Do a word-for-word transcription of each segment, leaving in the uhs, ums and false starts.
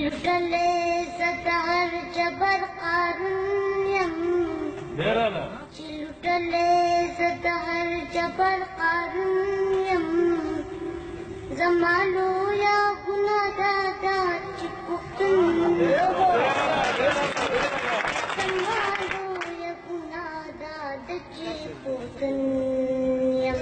لټلې ستهر جبر قارون یم چې لټلې ستهر جبر قارون یم زما لویه ګناه دا ده چې پښتون زما لویه ګناه دا ده چې پښتون یم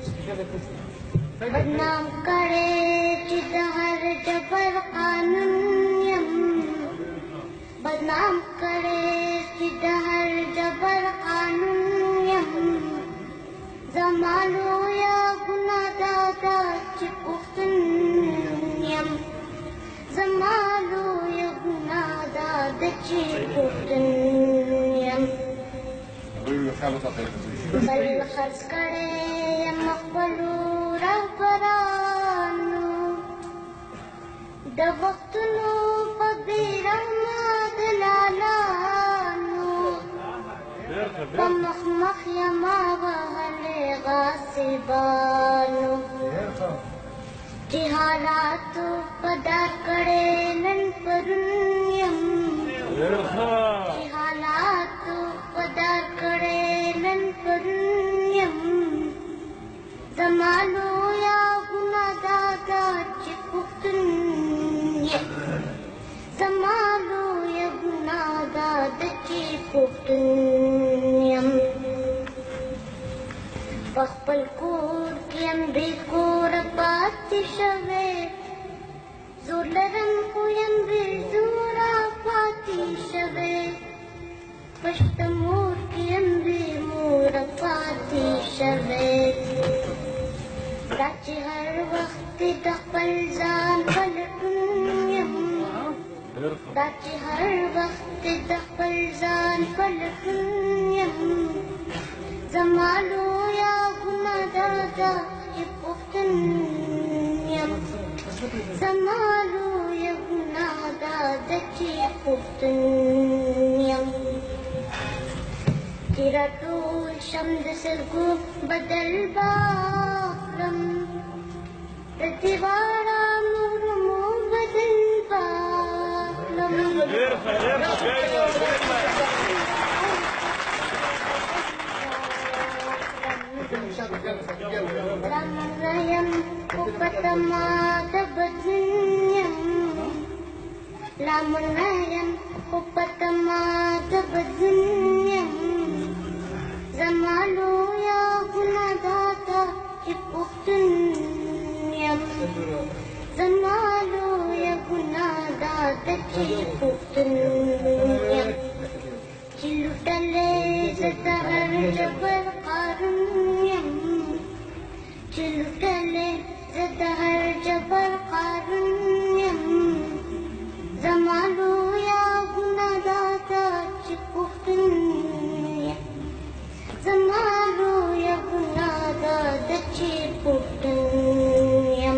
بدنام کړې چې د هر جبر قانون یم بدنام کړې چې د هر جبر قانون یم زما لویه ګناه دا ده چې پښتون یم زما لویه ګناه دا ده چې پښتون یم بل خرڅ کړې یم خپلو رهبرانو د وختونو په بې رحمه دلالانو په مخ مخ یما وهلې غاصبانو چې حالاتو په دا کړې نن پرون یم چې حالاتو په دا کړې نن پرون یم زما لویه ګناه دا ده چې پښتون یم زما لویه ګناه دا ده چې پښتون یم په خپل کور کې یم بې کوره پاتې شوی زور لرم خو یم بې زوره پاتې شوی په شته مور کې یم بې موره پاتې شوی دا چې هر وخت د خپل ځان پلټون یم دا چې هر وخت د خپل ځان پلټون یم زما لویه ګناه دا ده چې پښتون یم زما لویه ګناه دا ده چې پښتون یم چې راټول شم د سلګو بدل باکړم د دیواره مورمو بدل باکړم رامنه یم خو پته ما د بدن یم رامنه یم خو پته ما د بدن یم زما لویه ګناه دا ده چې پښتون یم زما لویه ګناه دا ده چې پښتون یم چې لوټلې زه د هر جبر قارون یم چې لوټلې زه د هر جبر قارون یم زما لویه ګناه دا ده چې پښتون یم زما لویه ګناه دا ده چې پښتون یم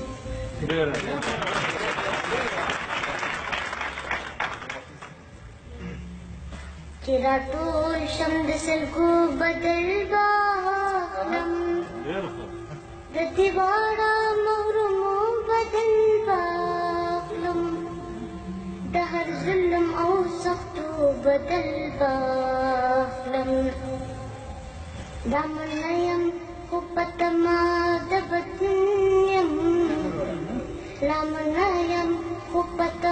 چې راټول شم د سلګو بدل باخلم د دیواره مغرمو بدل باخلم د هر ظلم او سختو بدل باخلم دا منه یم خو پته ما د بدن یم لا منه یم خو پته